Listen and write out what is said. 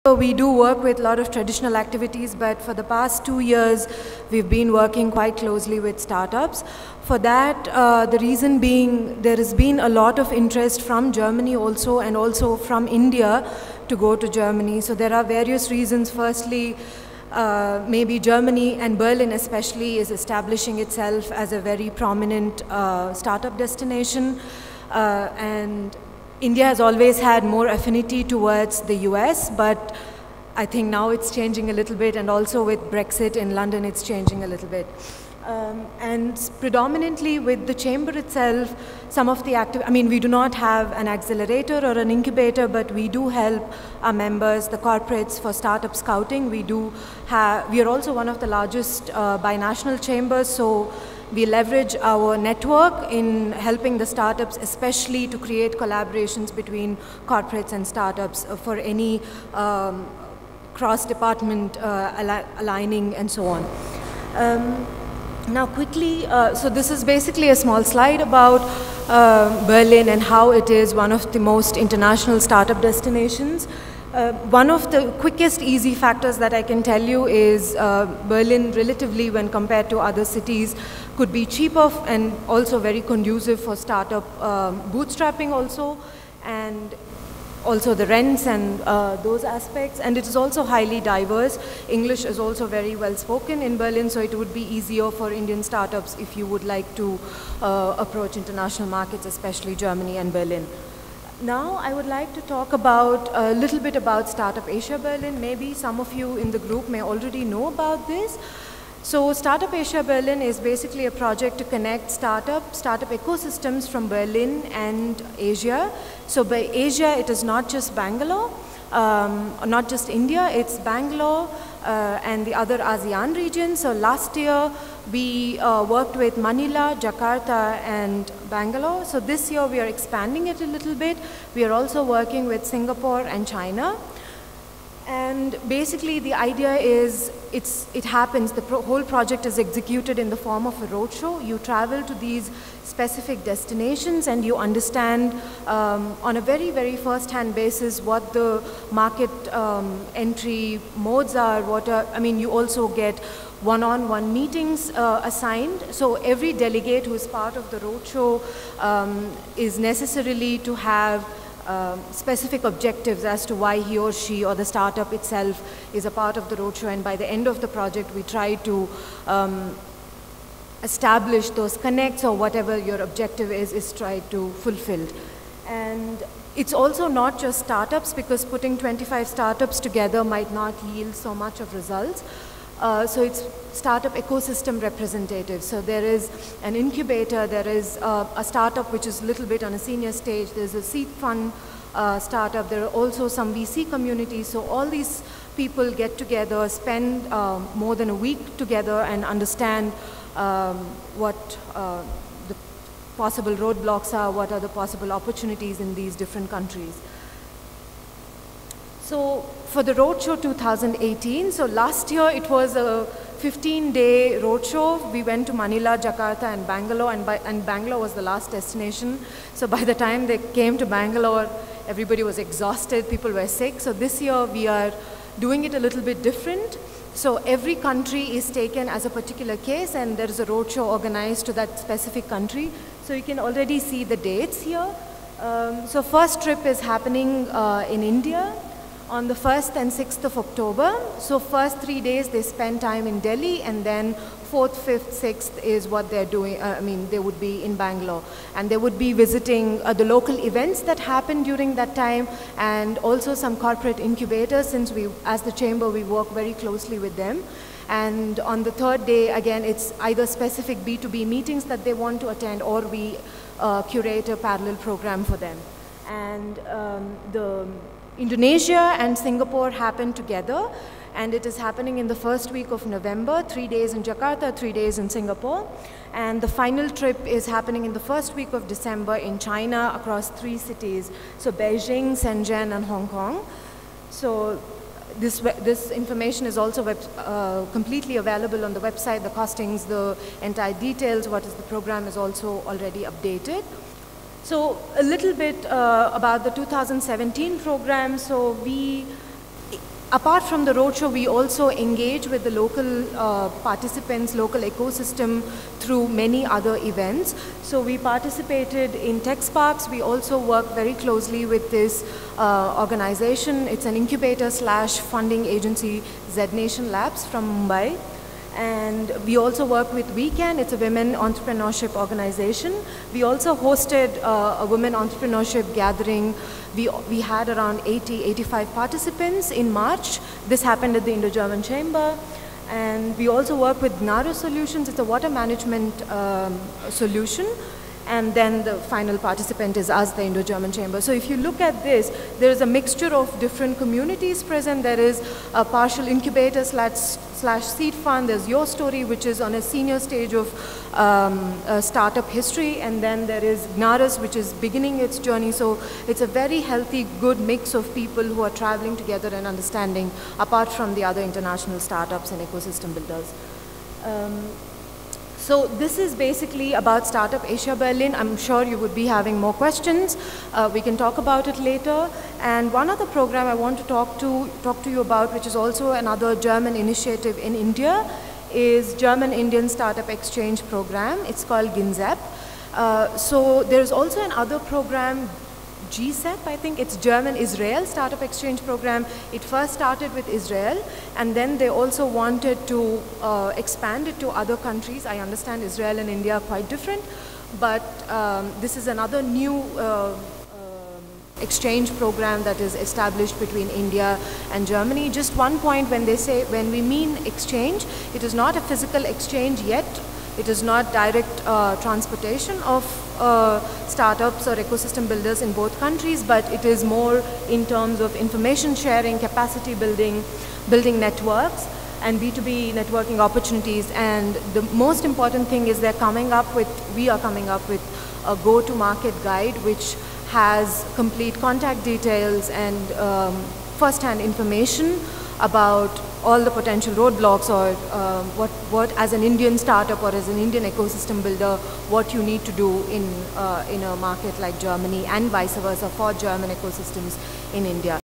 We do work with a lot of traditional activities, but for the past 2 years, we've been working quite closely with startups. For that, the reason being, there has been a lot of interest from Germany also, and also from India to go to Germany. So there are various reasons. Firstly, maybe Germany and Berlin especially is establishing itself as a very prominent startup destination. And India has always had more affinity towards the US, but I think now it's changing a little bit, and also with Brexit in London it's changing a little bit. And predominantly with the chamber itself, some of the we do not have an accelerator or an incubator, but we do help our members, the corporates, for startup scouting. We are also one of the largest binational chambers, so we leverage our network in helping the startups, especially to create collaborations between corporates and startups for any cross-department aligning and so on. Now quickly, so this is basically a small slide about Berlin and how it is one of the most international startup destinations. One of the quickest easy factors that I can tell you is Berlin, relatively when compared to other cities, could be cheaper and also very conducive for startup bootstrapping also, and also the rents and those aspects. And it is also highly diverse. English is also very well spoken in Berlin, so it would be easier for Indian startups if you would like to approach international markets, especially Germany and Berlin. Now I would like to talk about a little bit about Startup Asia Berlin. Maybe some of you in the group may already know about this. So Startup Asia Berlin is basically a project to connect startup ecosystems from Berlin and Asia. So by Asia, it is not just Bangalore, not just India, it's Bangalore and the other ASEAN regions. So last year, we worked with Manila, Jakarta, and Bangalore. So this year, we are expanding it a little bit. We are also working with Singapore and China. And basically, the idea is, it happens, the whole project is executed in the form of a roadshow. You travel to these specific destinations and you understand on a very, very first-hand basis what the market entry modes are, you also get one-on-one meetings assigned. So every delegate who is part of the roadshow is necessarily to have specific objectives as to why he or she or the startup itself is a part of the roadshow, and by the end of the project we try to establish those connects, or whatever your objective is tried to fulfill. And it's also not just startups, because putting 25 startups together might not yield so much of results. So it's startup ecosystem representatives. So there is an incubator, there is a startup which is a little bit on a senior stage, there's a seed fund startup, there are also some VC communities. So all these people get together, spend more than a week together, and understand what the possible roadblocks are, what are the possible opportunities in these different countries. So for the Roadshow 2018, so last year it was a 15-day roadshow. We went to Manila, Jakarta, and Bangalore, and Bangalore was the last destination. So by the time they came to Bangalore, everybody was exhausted, people were sick. So this year we are doing it a little bit different. So every country is taken as a particular case, and there is a roadshow organized to that specific country. So you can already see the dates here. So first trip is happening in India on the 1st and 6th of October. So first 3 days they spend time in Delhi, and then 4th, 5th, 6th is what they're doing. They would be in Bangalore, and they would be visiting the local events that happen during that time, and also some corporate incubators, since we, as the chamber, we work very closely with them. And on the 3rd day, again, it's either specific B2B meetings that they want to attend, or we curate a parallel program for them. And the Indonesia and Singapore happen together, and it is happening in the first week of November, 3 days in Jakarta, 3 days in Singapore. And the final trip is happening in the first week of December in China, across 3 cities, so Beijing, Shenzhen, and Hong Kong. So this information is also completely available on the website, the costings, the entire details, what is the program is also already updated. So a little bit about the 2017 program. So Apart from the roadshow, we also engage with the local participants, local ecosystem through many other events. So we participated in Tech Sparks. We also work very closely with this organization. It's an incubator / funding agency, Z Nation Labs from Mumbai. And we also work with Weekend. It's a women entrepreneurship organization. We also hosted a women entrepreneurship gathering. We had around 85 participants in March. This happened at the Indo-German Chamber. And we also work with Gnaro Solutions. It's a water management solution. And then the final participant is us, the Indo-German Chamber. So if you look at this, there is a mixture of different communities present. There is a partial incubator / seed fund. There's Your Story, which is on a senior stage of startup history. And then there is Gnaras, which is beginning its journey. So it's a very healthy, good mix of people who are traveling together and understanding, apart from the other international startups and ecosystem builders. So this is basically about Startup Asia Berlin. I'm sure you would be having more questions. We can talk about it later. And one other program I want to talk to you about, which is also another German initiative in India, is German-Indian Startup Exchange Program. It's called GINZEP. So there's also another program, GSEP, I think. It's German-Israel Startup Exchange Program. It first started with Israel, and then they also wanted to expand it to other countries. I understand Israel and India are quite different, but this is another new exchange program that is established between India and Germany. Just one point, when we mean exchange, it is not a physical exchange yet. It is not direct transportation of startups or ecosystem builders in both countries, but it is more in terms of information sharing, capacity building, building networks, and B2B networking opportunities. And the most important thing is we are coming up with a go-to-market guide which has complete contact details and first-hand information about all the potential roadblocks, or what as an Indian startup or as an Indian ecosystem builder, what you need to do in a market like Germany, and vice versa for German ecosystems in India.